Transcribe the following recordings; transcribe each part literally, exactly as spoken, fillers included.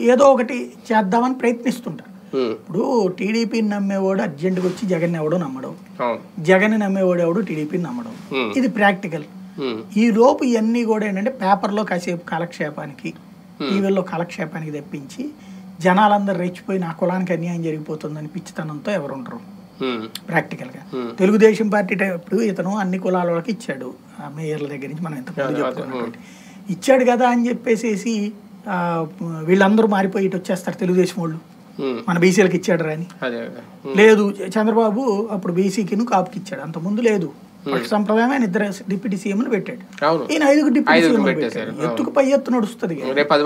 ఏదో ఒకటి చేద్దామని ప్రయత్నిస్తుంటారు. ఇప్పుడు టీడీపీని నమ్మేవాడు అర్జెంటుగా వచ్చి జగన్ ఎవడో నమ్మడం, జగన్ నమ్మేవాడు ఎవడు టీడీపీని నమ్మడం, ఇది ప్రాక్టికల్. ఈ లోపు ఇవన్నీ కూడా ఏంటంటే పేపర్లో కాసేపు కాలక్షేపానికి, టీవీల్లో కాలక్షేపానికి తెప్పించి జనాలందరూ రెచ్చిపోయి నా కులానికి అన్యాయం జరిగిపోతుందని పిచ్చితనంతో ఎవరు ఉండరు. ప్రాక్టికల్ గా తెలుగుదేశం పార్టీ ఇప్పుడు ఇతను అన్ని కులాల వాళ్ళకి ఇచ్చాడు, మేయర్ల దగ్గర నుంచి మనం ఇంతకుముందు చెప్పుకున్నటువంటి ఇచ్చాడు కదా అని చెప్పేసి వీళ్ళందరూ మారిపోయి ఇటు వచ్చేస్తారు తెలుగుదేశం వాళ్ళు, మన బీసీలకు ఇచ్చాడు రాని. లేదు, చంద్రబాబు అప్పుడు బీసీకి కాపుకి ఇచ్చాడు, అంత ముందు లేదు. సంప్రదాయం ఆయన ఇద్దరు డిప్యూటీ సీఎం పెట్టాడు, ఈయన ఐదుగురు డిప్యూటీ సీఎం పెట్టాడు. ఎత్తుకు పై ఎత్తు నడుస్తుంది,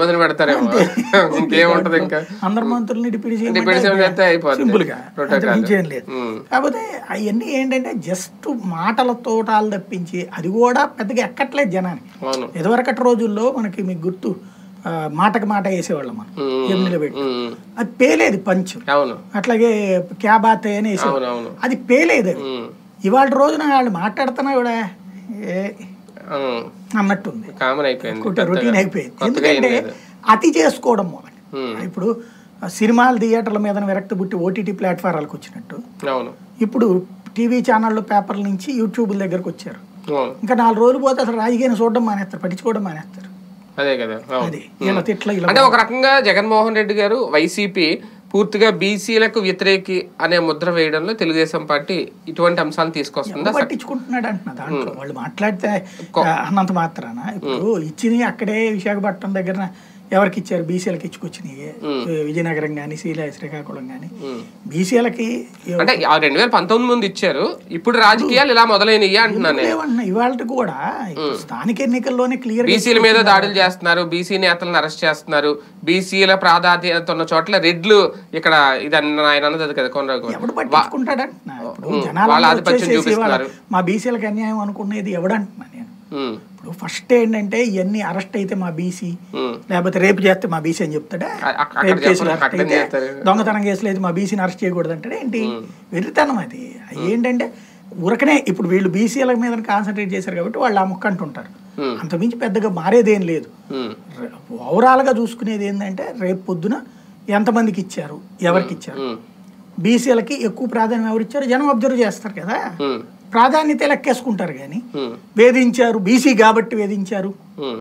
అందరు మంత్రుల్ని డిప్యూటీ సీఎం సింపుల్ గా ఏం లేదు. కాకపోతే అవన్నీ ఏంటంటే జస్ట్ మాటల తోటాలు తప్పించి అది కూడా పెద్దగా ఎక్కట్లేదు జనానికి. ఇదివరకటి రోజుల్లో మనకి మీకు గుర్తు మాటకి మాట వేసేవాళ్ళం మనం ఎమ్మెల్యే పెట్టి, అది పేలేదు పంచు, అట్లాగే క్యాబాతే అని వేసేవాళ్ళు, అది పేలేదు. అది ఇవాళ రోజున వాళ్ళు మాట్లాడుతున్నా కూడా ఏ అన్నట్టుంది, రొటీన్ అయిపోయింది. ఎందుకంటే అతి చేసుకోవడం మూలం. ఇప్పుడు సినిమాలు థియేటర్ల మీద విరక్తి పుట్టి ఓటీటీ ప్లాట్ఫారాలకు వచ్చినట్టు ఇప్పుడు టీవీ ఛానళ్ళు పేపర్ల నుంచి యూట్యూబ్ దగ్గరకు వచ్చారు. ఇంకా నాలుగు రోజులు పోతే అసలు రాజకీయాన్ని చూడడం మానేస్తారు, పట్టించుకోవడం మానేస్తారు. అదే కదా. అంటే ఒక రకంగా జగన్మోహన్ రెడ్డి గారు వైసీపీ పూర్తిగా బీసీలకు వ్యతిరేకి అనే ముద్ర వేయడంలో తెలుగుదేశం పార్టీ ఇటువంటి అంశాలను తీసుకొస్తుందా? పట్టించుకుంటున్నాడు అంటున్నా దాంట్లో వాళ్ళు మాట్లాడితే అన్నంత మాత్రాన. ఇప్పుడు ఇచ్చినవి అక్కడే విశాఖపట్నం దగ్గర ఎవరికి ఇచ్చారు? బీసీలకు ఇచ్చుకొచ్చినాయి. విజయనగరం కానీ శ్రీలా శ్రీకాకుళం కానీ బీసీలకి అంటే రెండు వేల పంతొమ్మిది ముందు ఇచ్చారు, ఇప్పుడు రాజకీయాలు ఇలా మొదలైనవి అంటున్నాను. ఇవాళ కూడా స్థానిక ఎన్నికల్లోనే క్లియర్ బీసీల మీద దాడులు చేస్తున్నారు, బీసీ నేతలను అరెస్ట్ చేస్తున్నారు, బీసీల ప్రాధాన్యత ఉన్న చోట్ల రెడ్లు ఇక్కడ ఇది ఆయన అన్నది కదా కొనరాకు ఎవడు పట్టించుకుంటాడంటున్నా. ఇప్పుడు జనాలు మా బీసీలకు అన్యాయం అనుకునేది ఎవడంటున్నా నేను. ఇప్పుడు ఫస్ట్ ఏంటంటే ఇవన్నీ అరెస్ట్ అయితే మా బీసీ, లేకపోతే రేపు చేస్తే మా బీసీ అని చెప్తాడా? రేపు కేసులు అరెస్ట్ అయితే, దొంగతనం కేసులు అయితే మా బీసీని అరెస్ట్ చేయకూడదు అంటాడా ఏంటి? వెర్రితనం అది. ఏంటంటే ఉరకనే ఇప్పుడు వీళ్ళు బీసీల మీద కాన్సన్ట్రేట్ చేశారు కాబట్టి వాళ్ళు ఆ ముక్క అంటుంటారు, అంతమించి పెద్దగా మారేదేం లేదు. ఓవరాల్ గా చూసుకునేది ఏంటంటే రేపు పొద్దున ఎంతమందికి ఇచ్చారు, ఎవరికి ఇచ్చారు, బీసీలకి ఎక్కువ ప్రాధాన్యం ఎవరు ఇచ్చారు జనం అబ్జర్వ్ చేస్తారు కదా, ప్రాధాన్యత లెక్కేసుకుంటారు. కానీ వేధించారు బీసీ కాబట్టి వేధించారు